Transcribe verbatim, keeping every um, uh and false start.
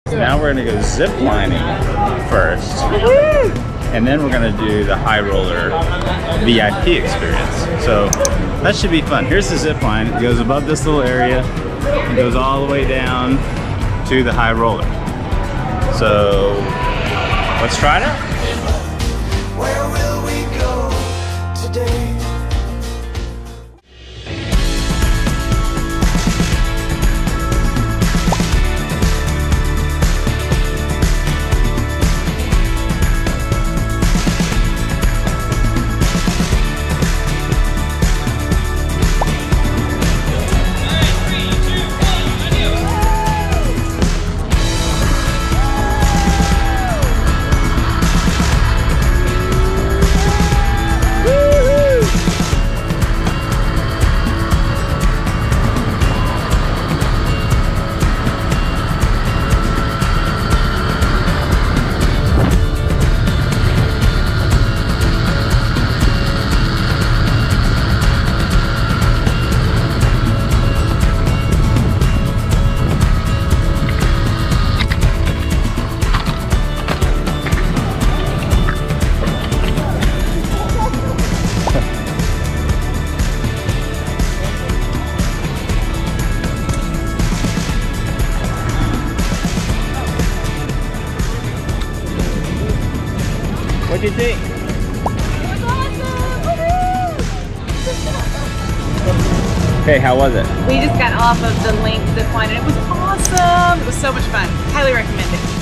So now we're gonna go ziplining first, and then we're gonna do the high roller V I P experience. So that should be fun. Here's the zipline. It goes above this little area and goes all the way down to the high roller. So let's try it out. Where will we go today? What'd you think? It was awesome! Hey, how was it? We just got off of the LINQ Zipline and it was awesome! It was so much fun. Highly recommend it.